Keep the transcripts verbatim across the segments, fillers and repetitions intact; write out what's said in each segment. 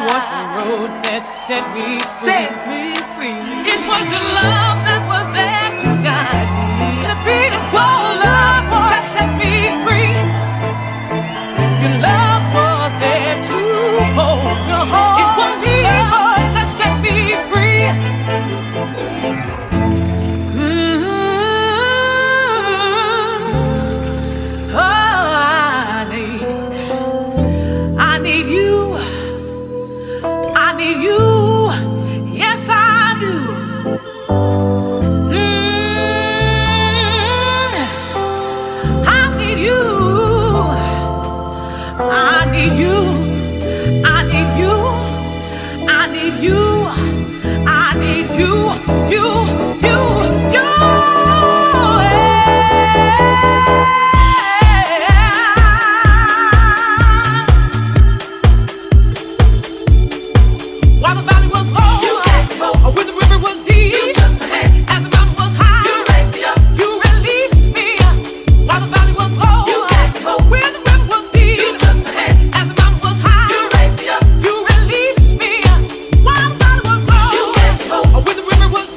was the road that set me free. Set me free. It was your love that was there to guide me. It was your love that set me free. Your love was there to hold. To hold. It was your love that set me free. Mm-hmm. Oh, I need, I need you. I need you. Yes, I do. I need you, I need you, I need you, I need you, you, you, you. While the valley was low, you let me go. When the river was deep, you took my hand. As the mountain was high, you raised me up. You released me. While the valley was low, you let me go. When the river was deep, you took my hand. As the mountain was high, you raised me up. You released me. While the valley was low, you let me go. When the river was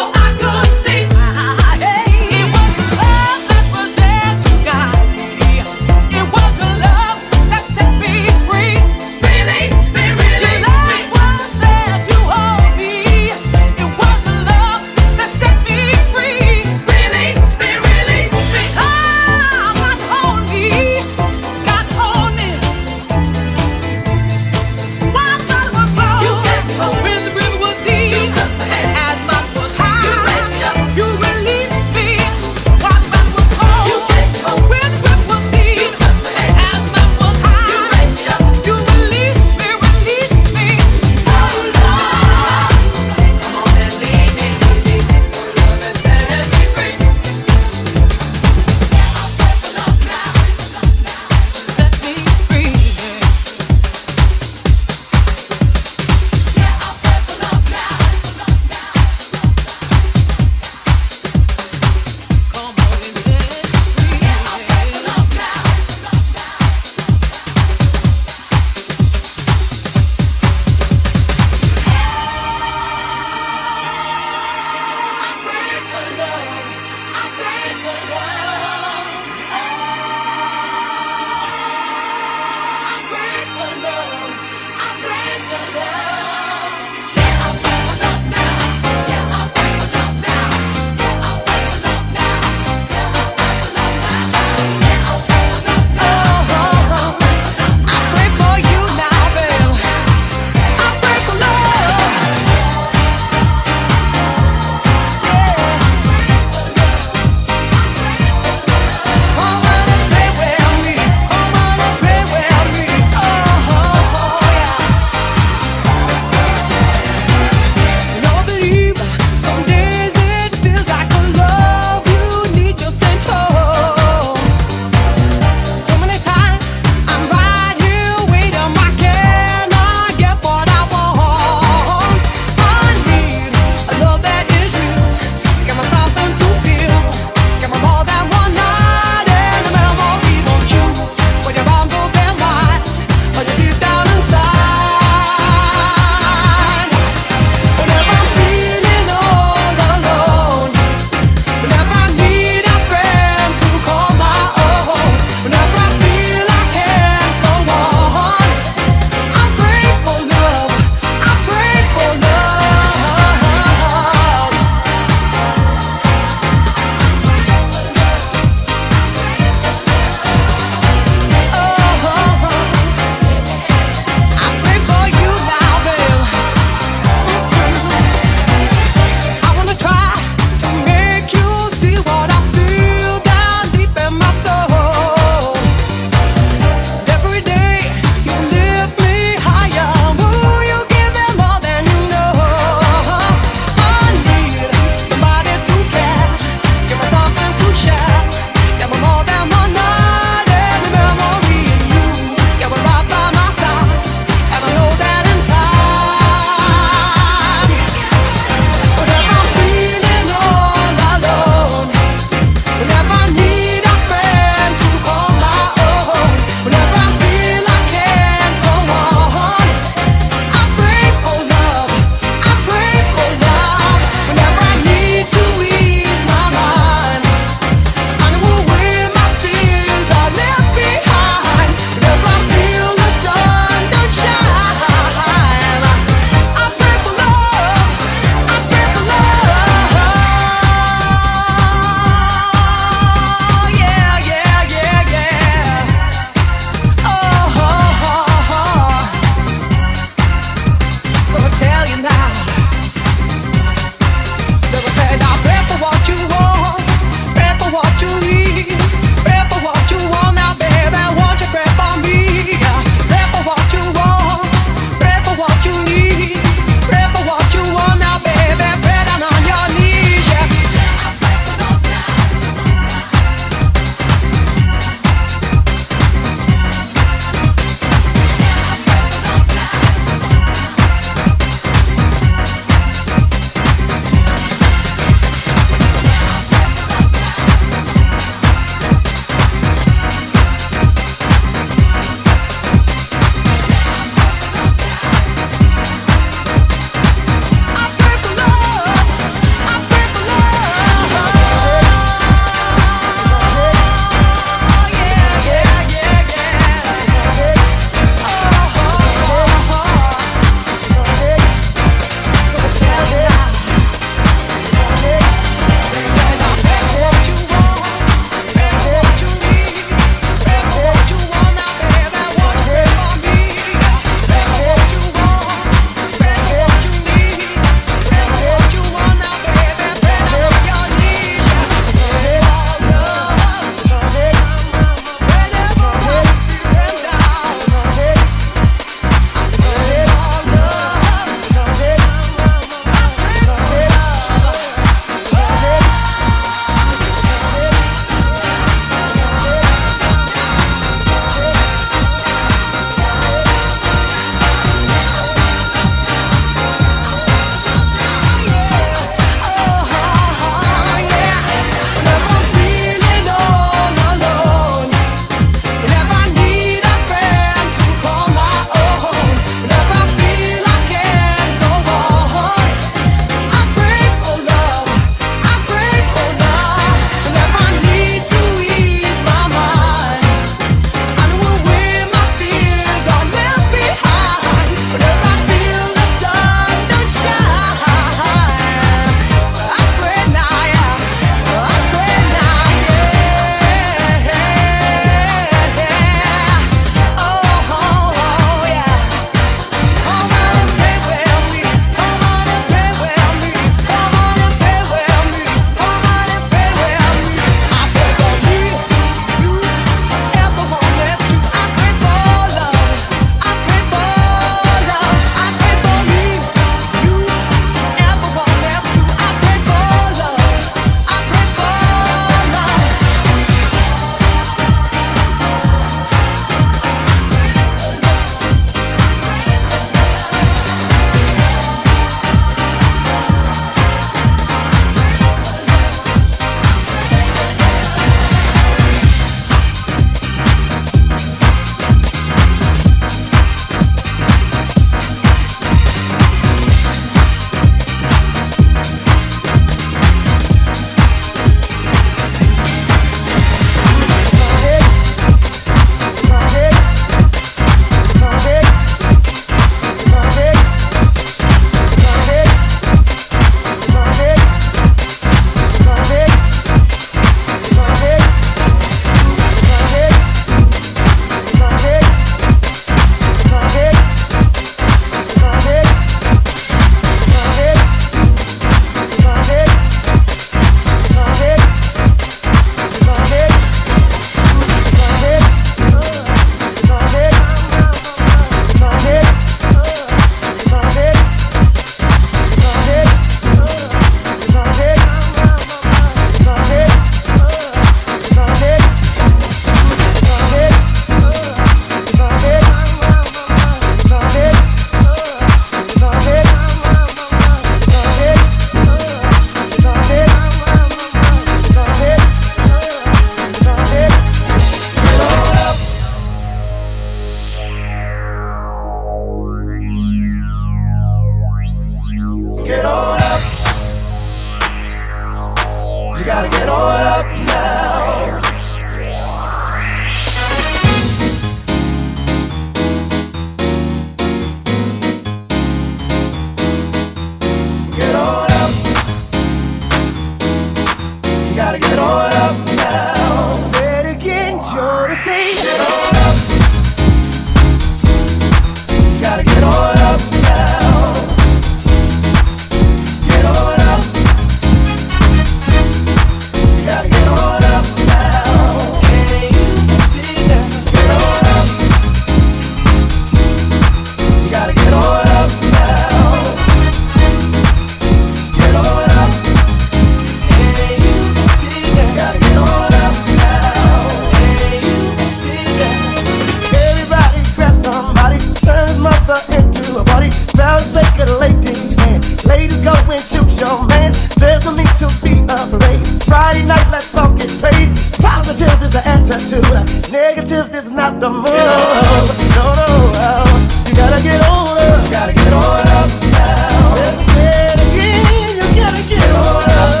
the moon. No, no, you gotta get on up. You gotta get on up now. Let's say it again. You gotta get on up.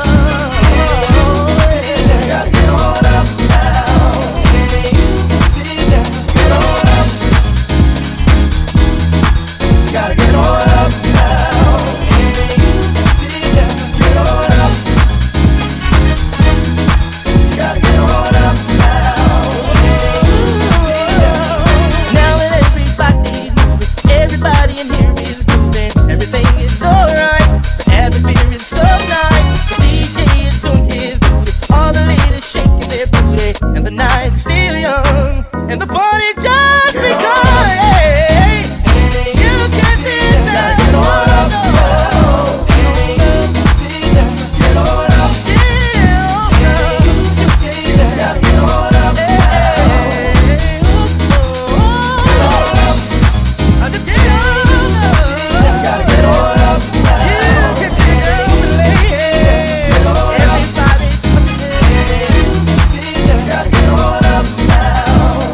You gotta get on up now. Get on up. You gotta get on up now. Get on up. You gotta get on up now. Now that everybody's moving, everybody in here is moving. Everything is alright, the atmosphere is so nice. The D J is doing his booty, all the ladies shaking their booty, and the night is still young, and the party just begun. Hey, you can see that. Get on up now. Get on up. Gotta get on up now. Get on up. I just get on up. Gotta get on up now. You can see it, lady. Get on up. Everybody coming in. Gotta get on up now.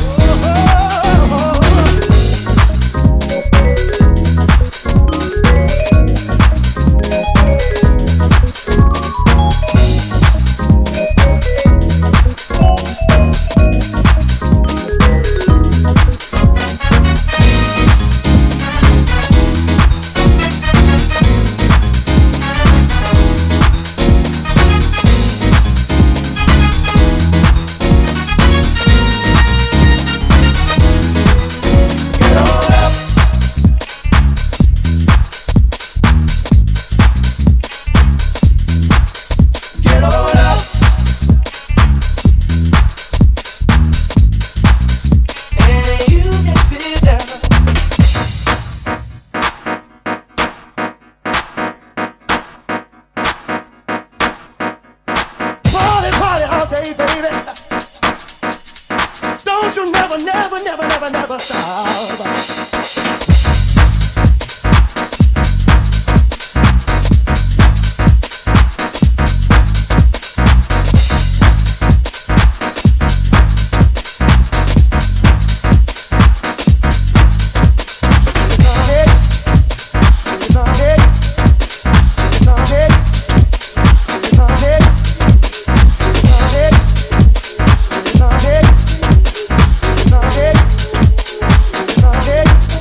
Get on up. And you can sit down. Party, party all day, baby. Don't you never, never, never, never, never stop. Get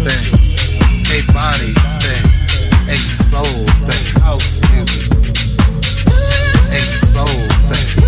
thing, a body thing, a soul thing, house music, a soul thing.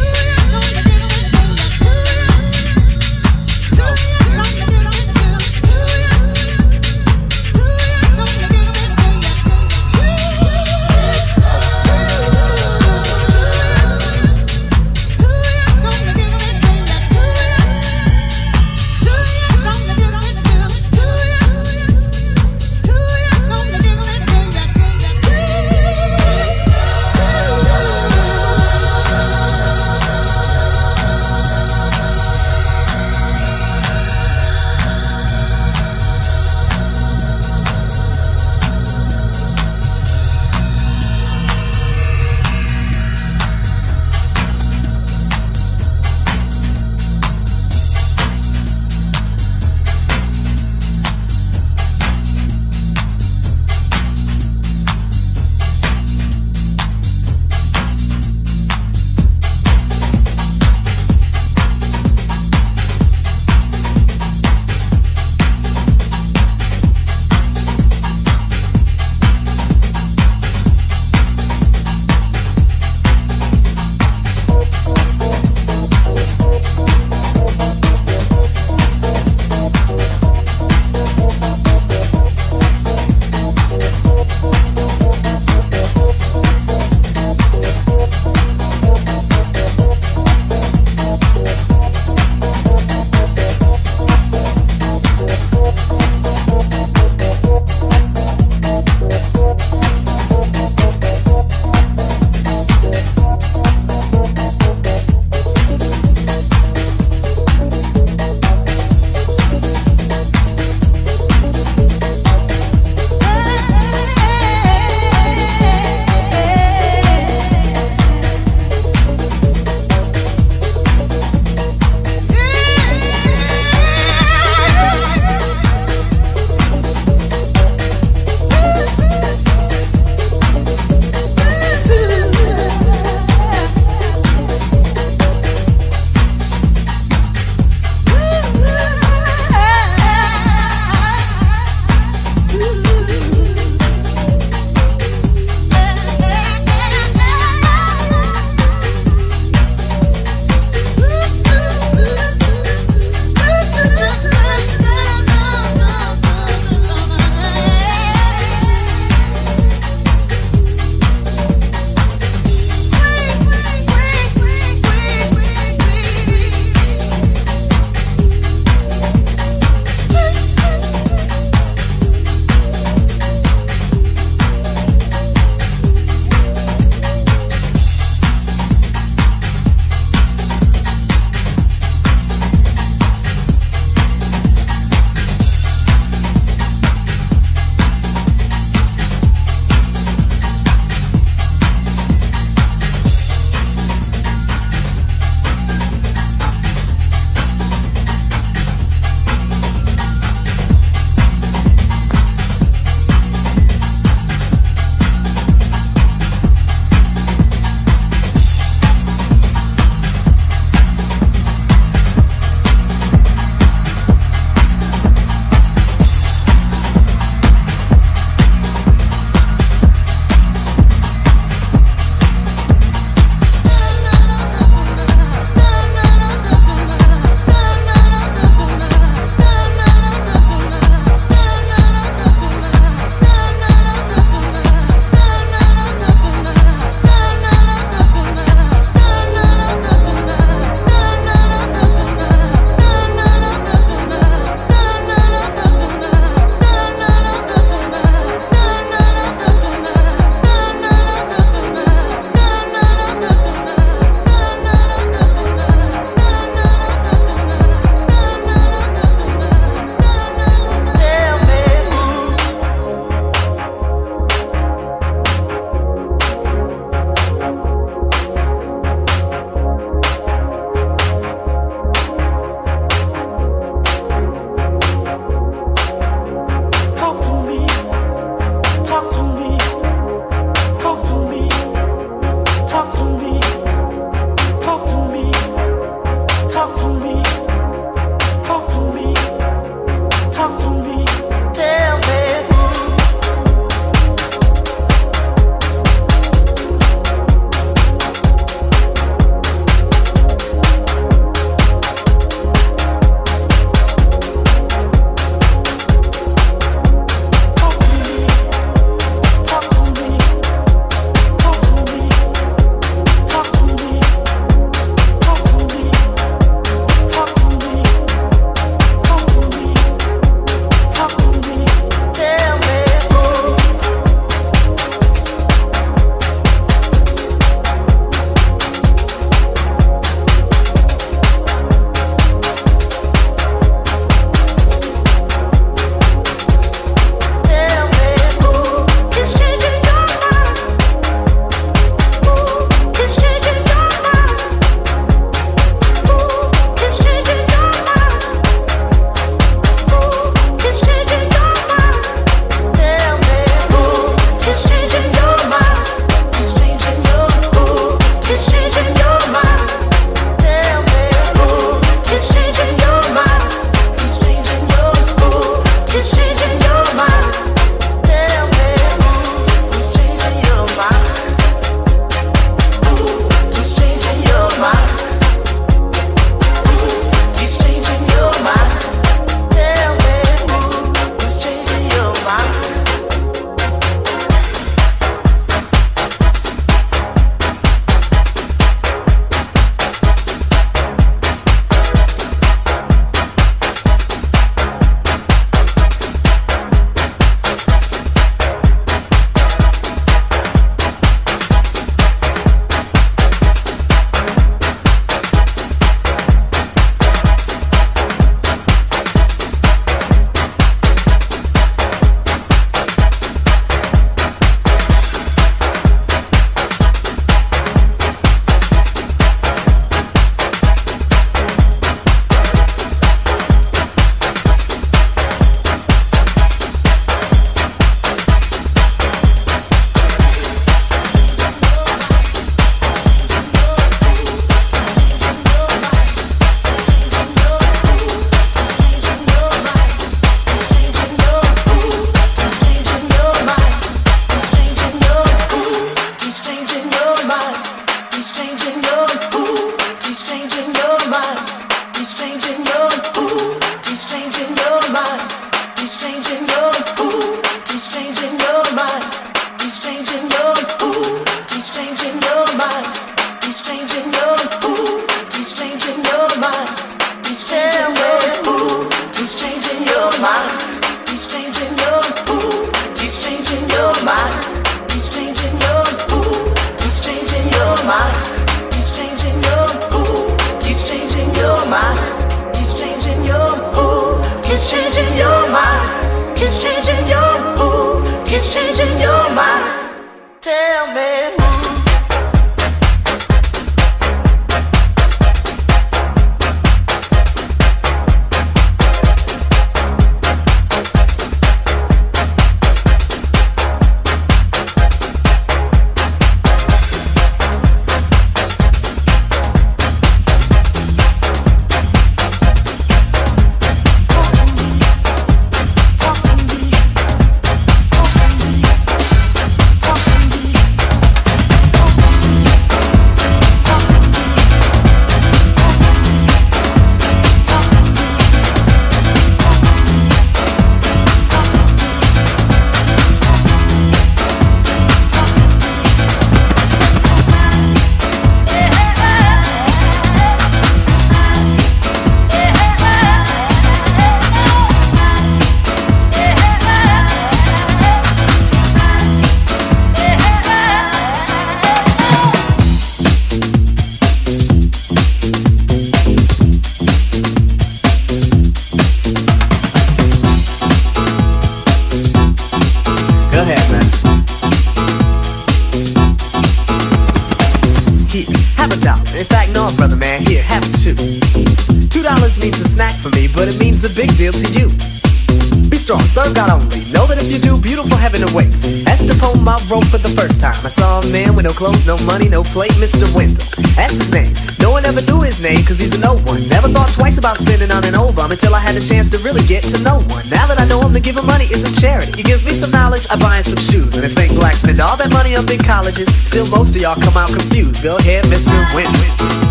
a dollar. In fact, no, brother man, here, have two. Two dollars means a snack for me, but it means a big deal to you. Be strong, serve God only. Know that if you do, beautiful heaven awaits. As to pull my rope for the first time, I saw a man with no clothes, no money, no plate, Mister Wendell. That's his name. No one ever knew his name, cause he's a no one. Never thought twice about spending on an old bum until I had the chance to really get to know one. Now that I know him, to give him money isn't charity. He gives me some knowledge, I buy him some shoes. And if think blacks spend all that money on big colleges, still most of y'all come out confused. Go ahead, Mister Wendell.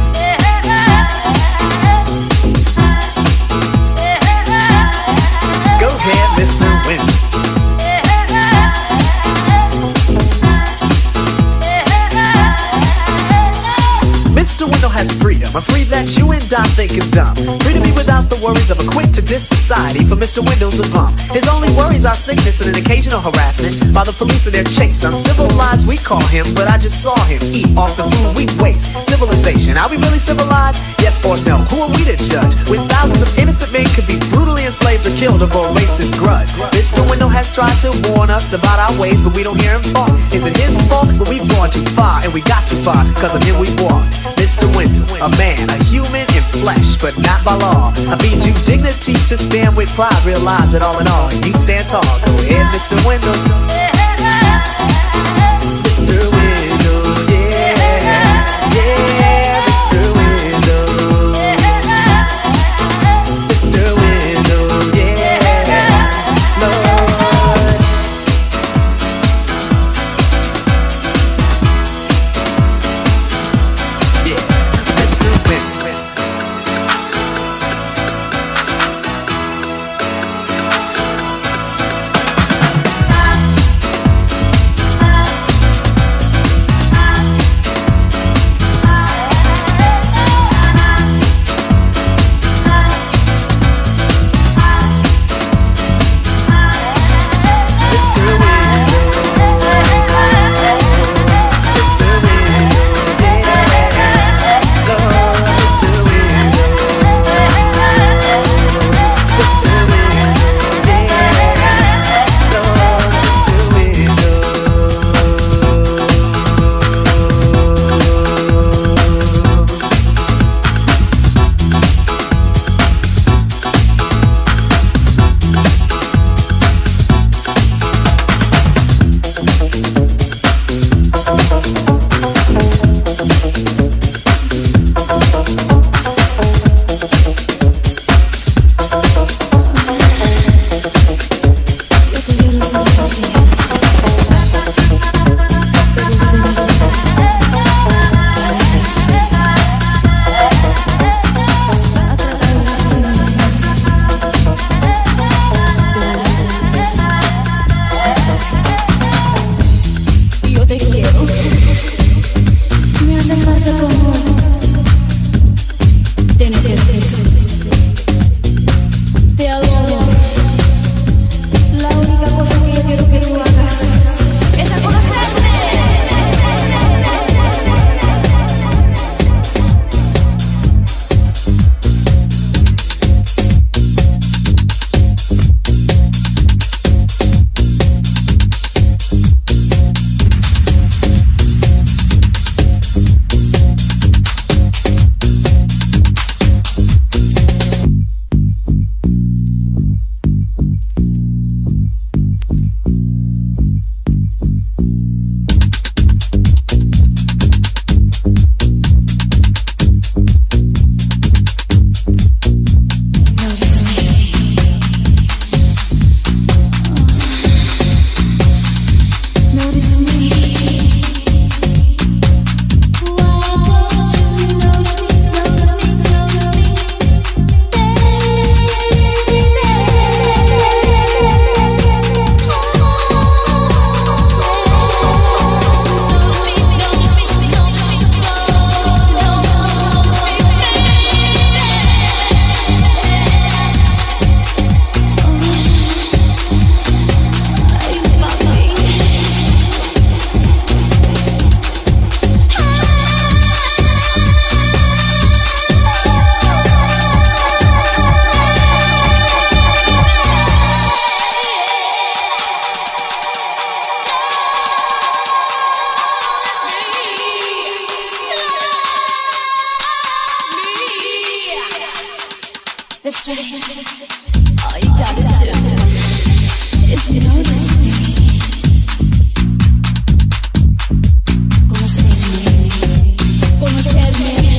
Go ahead, Mister Wendell. Mister Wendell has freedom, a free that you and I think is dumb. Free to be without the worries of a quick-to-diss society. For Mister Wendell's a bum. His only worries are sickness and an occasional harassment by the police in their chase. Uncivilized we call him, but I just saw him eat off the food we waste. Civilization, are we really civilized? Yes or no? Who are we to judge? When thousands of innocent men could be brutally enslaved or killed over a racist grudge. Mister Wendell has tried to warn us about our ways, but we don't hear him talk. Is it his fault? But we've gone too far, and we got too far, cause of him we walked. Mister Wendell, a man, a human in flesh, but not by law. I feed you dignity to stand with pride. Realize that all in all, you stand tall. Go ahead, Mister Wendell. Mister Wendell, yeah, yeah, Mister Wendell. Mister Wendell, yeah, Lord. Yeah, Mister Wendell. That's right. All you gotta do is notice me. Conocerme. Conocerme.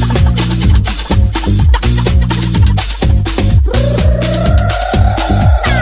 Conocerme.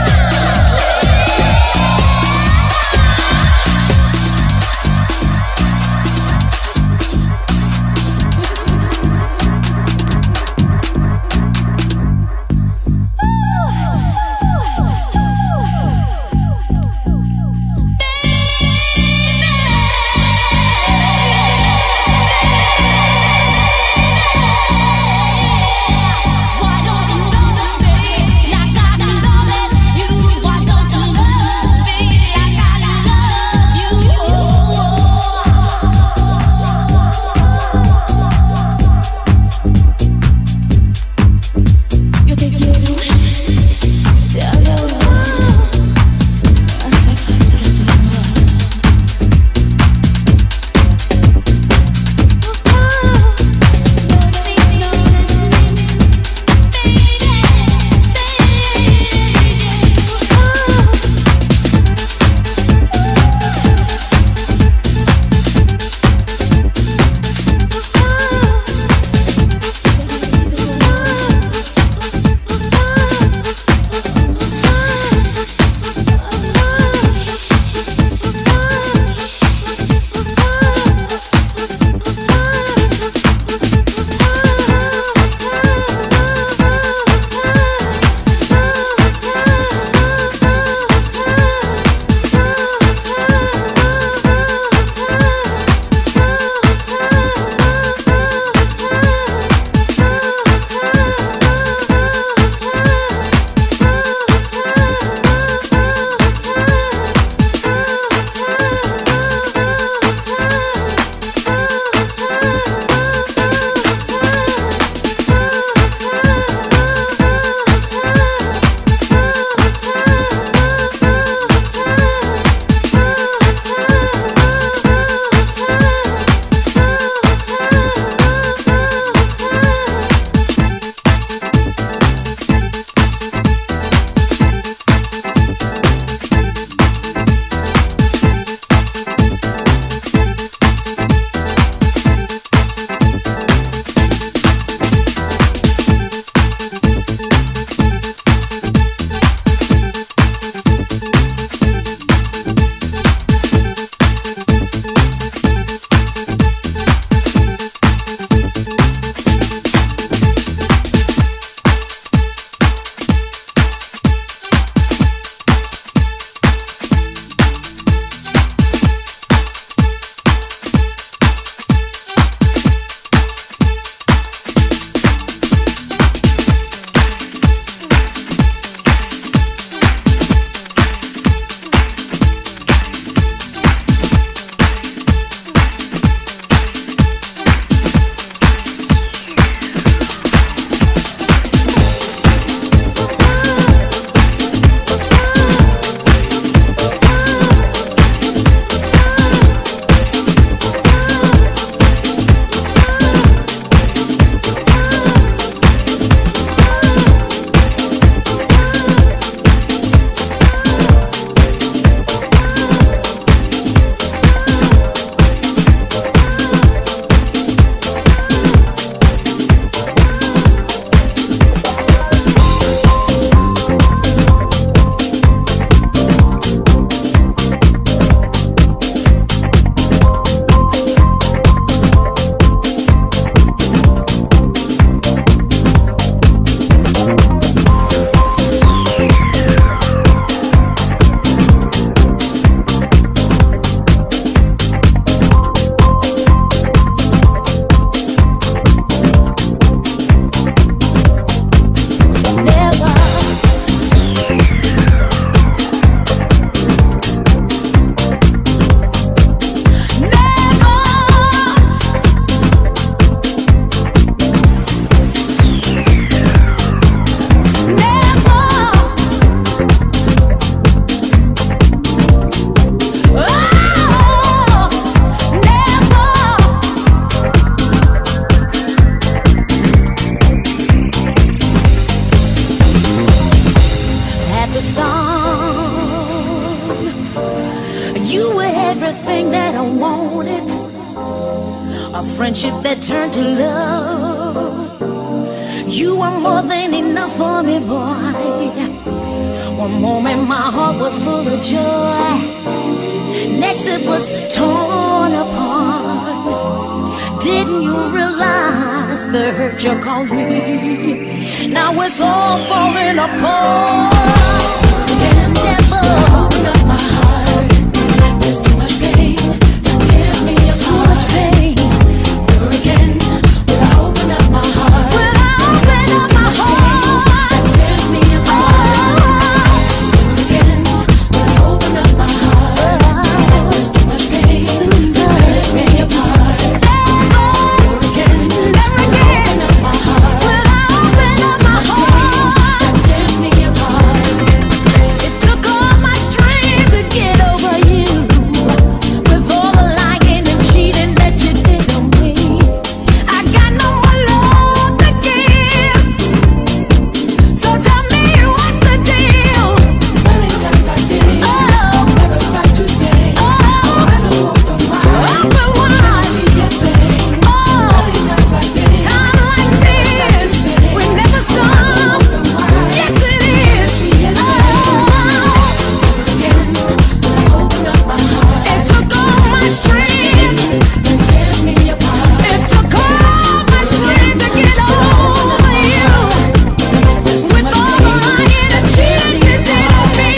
friendship that turned to love. You were more than enough for me, boy. One moment my heart was full of joy, next it was torn apart. Didn't you realize the hurt you caused me? Now it's all falling apart. And never open up my heart. There's too much pain that tears me apart. So much pain. Never again will I open up my heart. Will I open up my heart? That tears me apart. Never again will I open up my heart. There's too much pain that tears me apart. Never again, never again will I open up my heart. Will I open up my heart? That tears me apart. It took all my strength to get over you, with all the lying and cheating that you did on me. I got no more love to give, so tell me what's the deal? Many times I did, oh, never stop to think. Oh, as I open wide, open wide, see your thing. Oh, many times I did, time like this, we never stop. Yes, it is. Oh, again, when I open up my heart, it took all my strength to tear me apart. It took all my strength to get over you, with all the lying and cheating you did on me.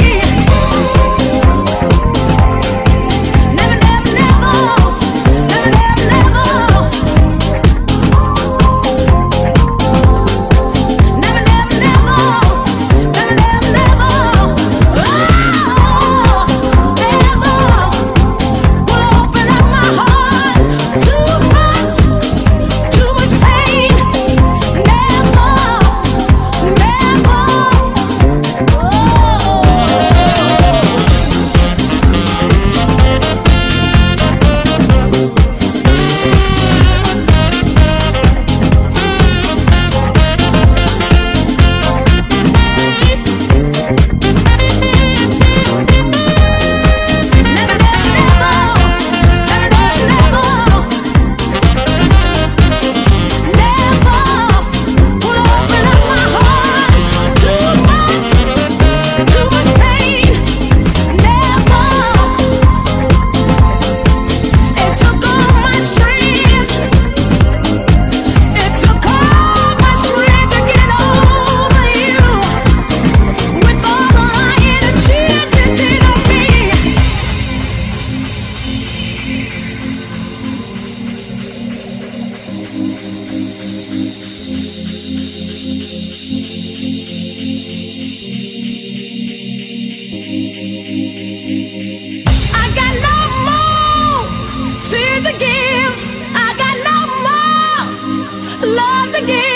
Never, never, never, never, never, never, never, never, never, never, never, oh, never will open up my heart. Too much, too much pain. Never, never, I got no more tears to give. I got no more love to give.